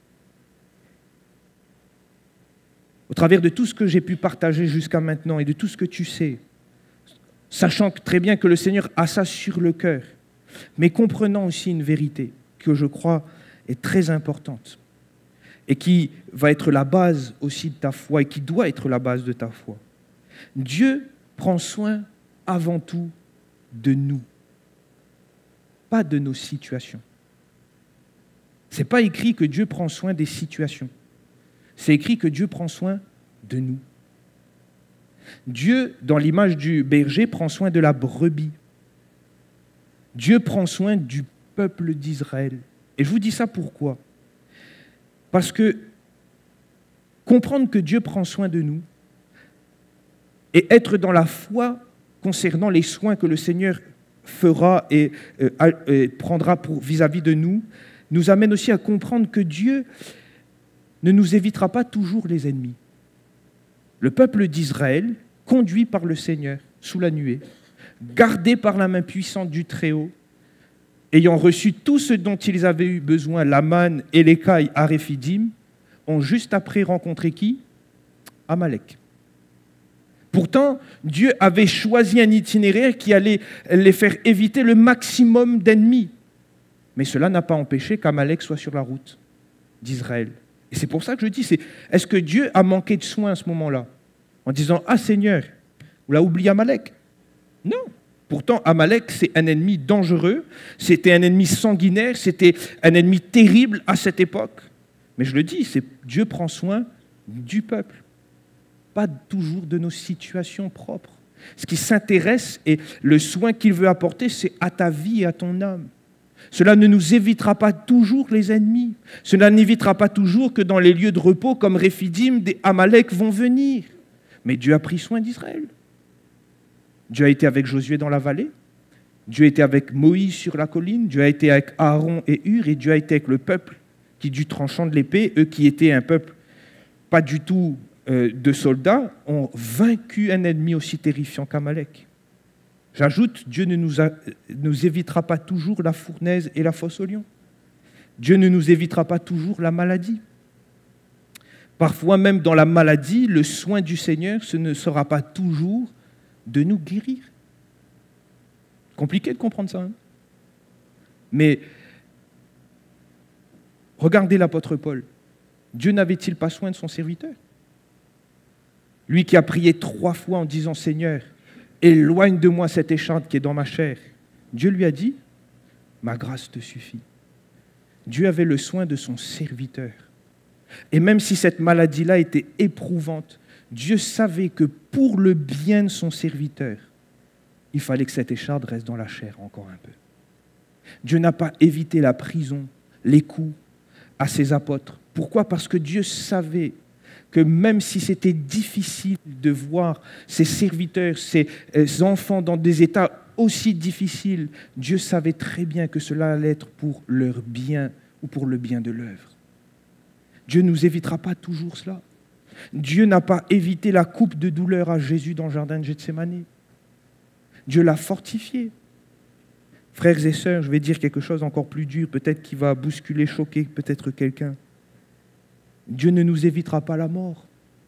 Au travers de tout ce que j'ai pu partager jusqu'à maintenant et de tout ce que tu sais, sachant très bien que le Seigneur a ça sur le cœur, mais comprenant aussi une vérité que je crois est très importante et qui va être la base aussi de ta foi et qui doit être la base de ta foi. Dieu prend soin avant tout de nous, pas de nos situations. Ce n'est pas écrit que Dieu prend soin des situations. C'est écrit que Dieu prend soin de nous. Dieu, dans l'image du berger, prend soin de la brebis. Dieu prend soin du peuple d'Israël. Et je vous dis ça pourquoi? Parce que comprendre que Dieu prend soin de nous et être dans la foi concernant les soins que le Seigneur fera et, euh, et prendra pour, vis-à-vis de nous, nous amène aussi à comprendre que Dieu ne nous évitera pas toujours les ennemis. Le peuple d'Israël, conduit par le Seigneur sous la nuée, gardé par la main puissante du Très-Haut, ayant reçu tout ce dont ils avaient eu besoin, la manne et l'écaille à Réphidim, ont juste après rencontré qui? Amalek. Pourtant, Dieu avait choisi un itinéraire qui allait les faire éviter le maximum d'ennemis. Mais cela n'a pas empêché qu'Amalek soit sur la route d'Israël. Et c'est pour ça que je dis, c'est, est-ce que Dieu a manqué de soin à ce moment-là? En disant, ah Seigneur, vous l'avez oublié Amalek? Non. Pourtant, Amalek, c'est un ennemi dangereux, c'était un ennemi sanguinaire, c'était un ennemi terrible à cette époque. Mais je le dis, c'est, Dieu prend soin du peuple, pas toujours de nos situations propres. Ce qui s'intéresse et le soin qu'il veut apporter, c'est à ta vie et à ton âme. Cela ne nous évitera pas toujours les ennemis. Cela n'évitera pas toujours que dans les lieux de repos comme Réphidim, des Amalek vont venir. Mais Dieu a pris soin d'Israël. Dieu a été avec Josué dans la vallée. Dieu a été avec Moïse sur la colline. Dieu a été avec Aaron et Hur. Et Dieu a été avec le peuple qui, du tranchant de l'épée, eux qui étaient un peuple pas du tout euh, de soldats, ont vaincu un ennemi aussi terrifiant qu'Amalek. J'ajoute, Dieu ne nous, a, nous évitera pas toujours la fournaise et la fosse au lion. Dieu ne nous évitera pas toujours la maladie. Parfois même dans la maladie, le soin du Seigneur, ce ne sera pas toujours de nous guérir. Compliqué de comprendre ça. Hein? Mais regardez l'apôtre Paul. Dieu n'avait-il pas soin de son serviteur? Lui qui a prié trois fois en disant « Seigneur, éloigne de moi cette écharpe qui est dans ma chair. » Dieu lui a dit « Ma grâce te suffit. » Dieu avait le soin de son serviteur. Et même si cette maladie-là était éprouvante, Dieu savait que pour le bien de son serviteur, il fallait que cette écharpe reste dans la chair encore un peu. Dieu n'a pas évité la prison, les coups à ses apôtres. Pourquoi? Parce que Dieu savait que même si c'était difficile de voir ses serviteurs, ses enfants dans des états aussi difficiles, Dieu savait très bien que cela allait être pour leur bien ou pour le bien de l'œuvre. Dieu ne nous évitera pas toujours cela. Dieu n'a pas évité la coupe de douleur à Jésus dans le jardin de Gethsémani. Dieu l'a fortifié. Frères et sœurs, je vais dire quelque chose encore plus dur, peut-être qui va bousculer, choquer peut-être quelqu'un. Dieu ne nous évitera pas la mort.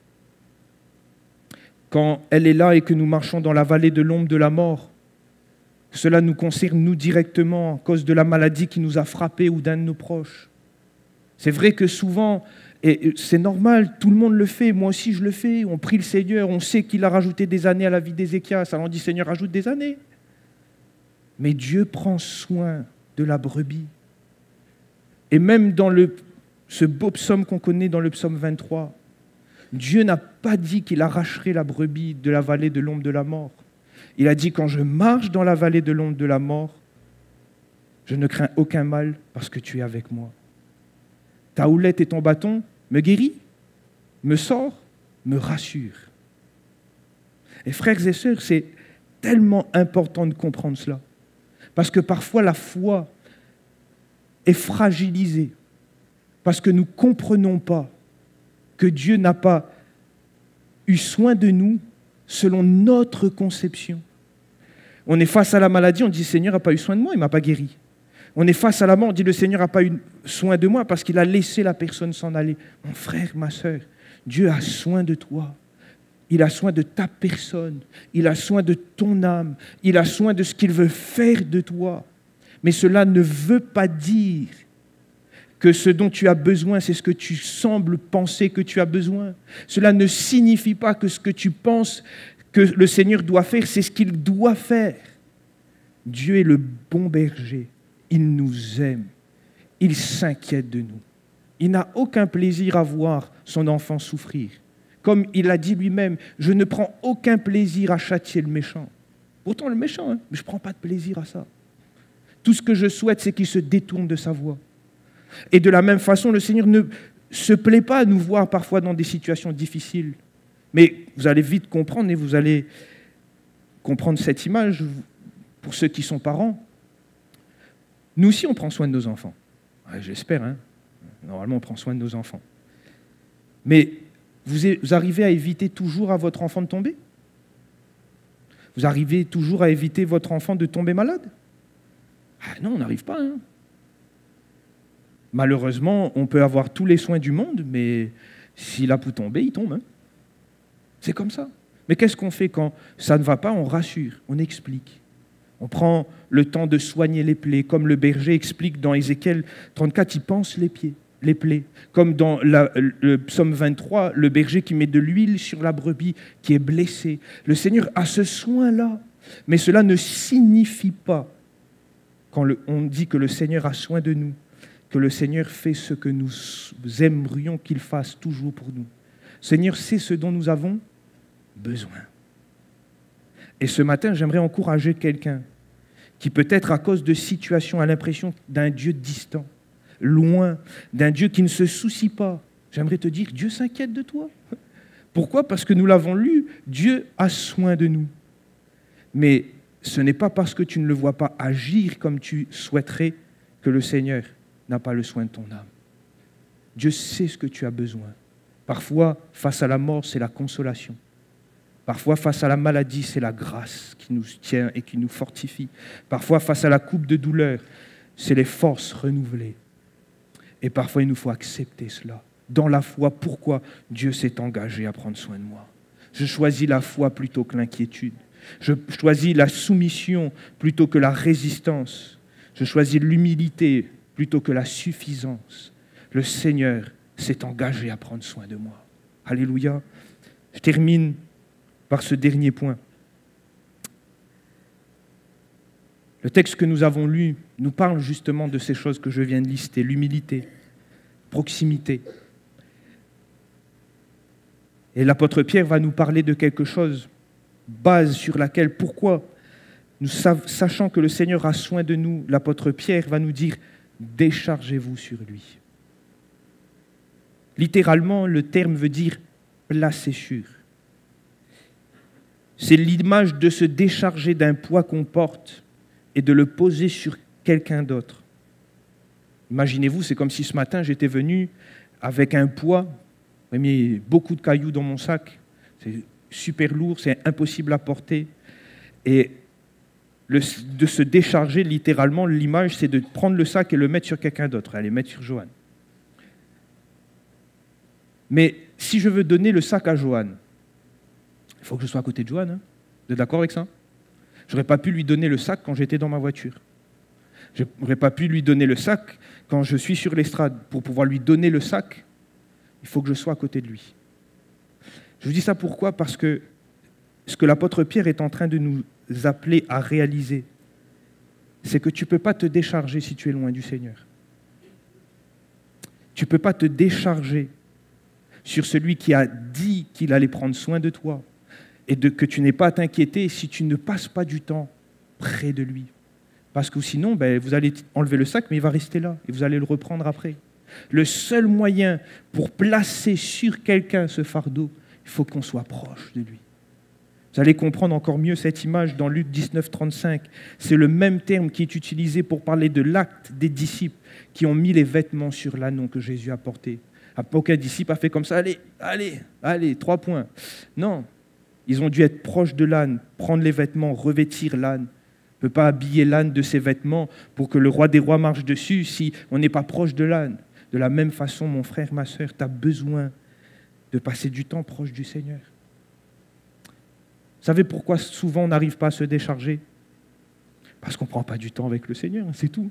Quand elle est là et que nous marchons dans la vallée de l'ombre de la mort, cela nous concerne nous directement à cause de la maladie qui nous a frappés ou d'un de nos proches. C'est vrai que souvent, et c'est normal, tout le monde le fait, moi aussi je le fais, on prie le Seigneur, on sait qu'il a rajouté des années à la vie d'Ézéchias, alors on dit Seigneur, rajoute des années. Mais Dieu prend soin de la brebis. Et même dans le, ce beau psaume qu'on connaît dans le psaume vingt-trois, Dieu n'a pas dit qu'il arracherait la brebis de la vallée de l'ombre de la mort. Il a dit, quand je marche dans la vallée de l'ombre de la mort, je ne crains aucun mal parce que tu es avec moi. Ta houlette et ton bâton me guérissent, me sortent, me rassurent. Et frères et sœurs, c'est tellement important de comprendre cela. Parce que parfois la foi est fragilisée. Parce que nous ne comprenons pas que Dieu n'a pas eu soin de nous selon notre conception. On est face à la maladie, on dit « Seigneur n'a pas eu soin de moi, il ne m'a pas guéri ». On est face à la mort, on dit « Le Seigneur n'a pas eu soin de moi parce qu'il a laissé la personne s'en aller ». Mon frère, ma sœur, Dieu a soin de toi. Il a soin de ta personne. Il a soin de ton âme. Il a soin de ce qu'il veut faire de toi. Mais cela ne veut pas dire que ce dont tu as besoin, c'est ce que tu sembles penser que tu as besoin. Cela ne signifie pas que ce que tu penses que le Seigneur doit faire, c'est ce qu'il doit faire. Dieu est le bon berger. Il nous aime. Il s'inquiète de nous. Il n'a aucun plaisir à voir son enfant souffrir. Comme il a dit lui-même, je ne prends aucun plaisir à châtier le méchant. Pourtant le méchant, hein, mais je ne prends pas de plaisir à ça. Tout ce que je souhaite, c'est qu'il se détourne de sa voie. Et de la même façon, le Seigneur ne se plaît pas à nous voir parfois dans des situations difficiles. Mais vous allez vite comprendre et vous allez comprendre cette image pour ceux qui sont parents. Nous aussi, on prend soin de nos enfants. Ouais, j'espère, hein. Normalement, on prend soin de nos enfants. Mais vous, vous arrivez à éviter toujours à votre enfant de tomber? Vous arrivez toujours à éviter votre enfant de tomber malade? Ah non, on n'arrive pas, hein. Malheureusement, on peut avoir tous les soins du monde, mais s'il a pu tomber, il tombe. Hein. C'est comme ça. Mais qu'est-ce qu'on fait quand ça ne va pas? On rassure, on explique. On prend le temps de soigner les plaies, comme le berger explique dans Ézéchiel trente-quatre, il pense les pieds, les plaies. Comme dans la, le psaume vingt-trois, le berger qui met de l'huile sur la brebis qui est blessée. Le Seigneur a ce soin-là. Mais cela ne signifie pas, quand le, on dit que le Seigneur a soin de nous, que le Seigneur fait ce que nous aimerions qu'il fasse toujours pour nous. Le Seigneur sait ce dont nous avons besoin. Et ce matin, j'aimerais encourager quelqu'un qui peut-être à cause de situations a l'impression d'un Dieu distant, loin, d'un Dieu qui ne se soucie pas. J'aimerais te dire, Dieu s'inquiète de toi. Pourquoi? Parce que nous l'avons lu, Dieu a soin de nous. Mais ce n'est pas parce que tu ne le vois pas agir comme tu souhaiterais que le Seigneur n'a pas le soin de ton âme. Dieu sait ce que tu as besoin. Parfois, face à la mort, c'est la consolation. Parfois, face à la maladie, c'est la grâce qui nous tient et qui nous fortifie. Parfois, face à la coupe de douleur, c'est les forces renouvelées. Et parfois, il nous faut accepter cela. Dans la foi, pourquoi Dieu s'est engagé à prendre soin de moi? Je choisis la foi plutôt que l'inquiétude. Je choisis la soumission plutôt que la résistance. Je choisis l'humilité plutôt que la suffisance. Le Seigneur s'est engagé à prendre soin de moi. Alléluia. Je termine par ce dernier point. Le texte que nous avons lu nous parle justement de ces choses que je viens de lister, l'humilité, proximité. Et l'apôtre Pierre va nous parler de quelque chose, base sur laquelle, pourquoi, nous sachant que le Seigneur a soin de nous, l'apôtre Pierre va nous dire « déchargez-vous sur lui ». Littéralement, le terme veut dire « placez sur ». C'est l'image de se décharger d'un poids qu'on porte et de le poser sur quelqu'un d'autre. Imaginez-vous, c'est comme si ce matin, j'étais venu avec un poids, j'ai mis beaucoup de cailloux dans mon sac, c'est super lourd, c'est impossible à porter. Et Le, de se décharger, littéralement, l'image, c'est de prendre le sac et le mettre sur quelqu'un d'autre, aller mettre sur Joanne. Mais si je veux donner le sac à Joanne, il faut que je sois à côté de Joanne. Hein. Vous êtes d'accord avec ça? Je n'aurais pas pu lui donner le sac quand j'étais dans ma voiture. Je n'aurais pas pu lui donner le sac quand je suis sur l'estrade. Pour pouvoir lui donner le sac, il faut que je sois à côté de lui. Je vous dis ça pourquoi? Parce que ce que l'apôtre Pierre est en train de nous appeler à réaliser, c'est que tu ne peux pas te décharger si tu es loin du Seigneur. Tu ne peux pas te décharger sur celui qui a dit qu'il allait prendre soin de toi et de, que tu n'aies pas à t'inquiéter si tu ne passes pas du temps près de lui. Parce que sinon, ben, vous allez enlever le sac, mais il va rester là et vous allez le reprendre après. Le seul moyen pour placer sur quelqu'un ce fardeau, il faut qu'on soit proche de lui. Vous allez comprendre encore mieux cette image dans Luc dix-neuf, trente-cinq. C'est le même terme qui est utilisé pour parler de l'acte des disciples qui ont mis les vêtements sur l'ânon que Jésus a porté. Aucun disciple a fait comme ça, allez, allez, allez, trois points. Non, ils ont dû être proches de l'âne, prendre les vêtements, revêtir l'âne. On ne peut pas habiller l'âne de ses vêtements pour que le roi des rois marche dessus si on n'est pas proche de l'âne. De la même façon, mon frère, ma sœur, tu as besoin de passer du temps proche du Seigneur. Vous savez pourquoi souvent on n'arrive pas à se décharger? Parce qu'on ne prend pas du temps avec le Seigneur, c'est tout.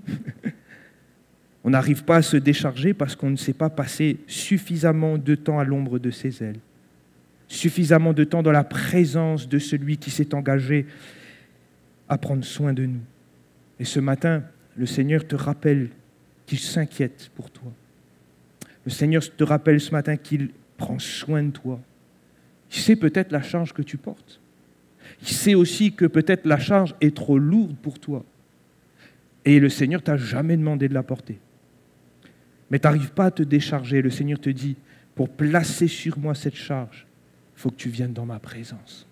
On n'arrive pas à se décharger parce qu'on ne sait pas passer suffisamment de temps à l'ombre de ses ailes, suffisamment de temps dans la présence de celui qui s'est engagé à prendre soin de nous. Et ce matin, le Seigneur te rappelle qu'il s'inquiète pour toi. Le Seigneur te rappelle ce matin qu'il prend soin de toi. Il sait peut-être la charge que tu portes. Il sait aussi que peut-être la charge est trop lourde pour toi. Et le Seigneur t'a jamais demandé de la porter. Mais tu n'arrives pas à te décharger. Le Seigneur te dit, pour placer sur moi cette charge, il faut que tu viennes dans ma présence.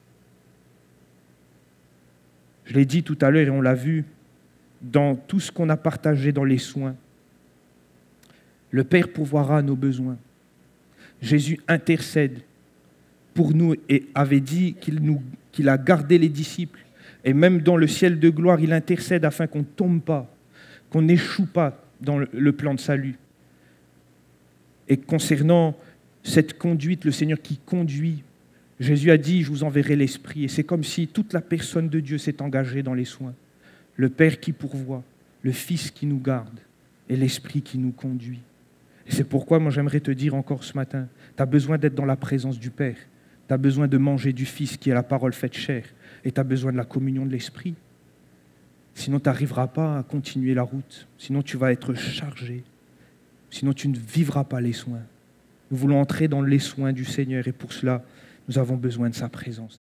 Je l'ai dit tout à l'heure et on l'a vu dans tout ce qu'on a partagé dans les soins. Le Père pourvoira à nos besoins. Jésus intercède pour nous et avait dit qu'il, nous, qu'il a gardé les disciples. Et même dans le ciel de gloire, il intercède afin qu'on ne tombe pas, qu'on n'échoue pas dans le plan de salut. Et concernant cette conduite, le Seigneur qui conduit, Jésus a dit, je vous enverrai l'Esprit. Et c'est comme si toute la personne de Dieu s'est engagée dans les soins. Le Père qui pourvoit, le Fils qui nous garde et l'Esprit qui nous conduit. Et c'est pourquoi moi j'aimerais te dire encore ce matin, tu as besoin d'être dans la présence du Père. Tu as besoin de manger du Fils qui est la parole faite chair. Et tu as besoin de la communion de l'Esprit. Sinon tu n'arriveras pas à continuer la route. Sinon tu vas être chargé. Sinon tu ne vivras pas les soins. Nous voulons entrer dans les soins du Seigneur et pour cela, nous avons besoin de sa présence.